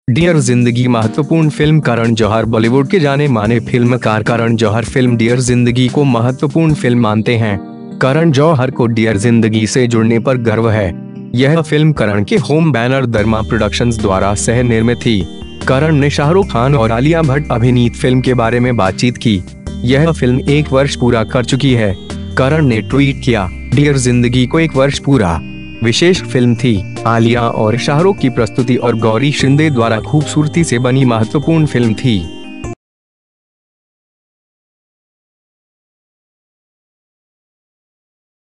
Dear जिंदगी महत्वपूर्ण film. Karan Johar Bollywood के जाने माने फिल्मकार करण जौहर फिल्म डियर जिंदगी को महत्वपूर्ण फिल्म मानते हैं। करण जौहर को डियर जिंदगी से जुड़ने पर गर्व है। यह फिल्म करण के होम बैनर धर्मा प्रोडक्शंस द्वारा सह निर्मित थी। करण ने शाहरुख खान और आलिया भट्ट अभिनीत फिल्म के बारे में बातचीत की। यह फिल्म 1 वर्ष पूरा कर चुकी है। करण ने ट्वीट किया, डियर जिंदगी को 1 वर्ष पूरा। विशेष फिल्म थी। आलिया और शाहरुख की प्रस्तुति और गौरी शिंदे द्वारा खूबसूरती से बनी महत्वपूर्ण फिल्म थी।